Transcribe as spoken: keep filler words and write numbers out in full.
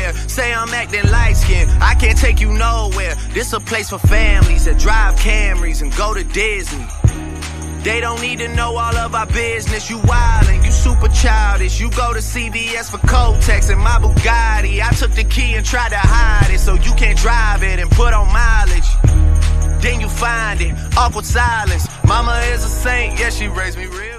nowhere. Say I'm acting light-skinned, I can't take you nowhere. This a place for families that drive Camrys and go to Disney. They don't need to know all of our business. You wildin', you super childish. You go to C V S for Kotex and my Bugatti. I took the key and tried to hide it so you can't drive it and put on mileage. Then you find it, awkward silence. Mama is a saint, yeah, she raised me real.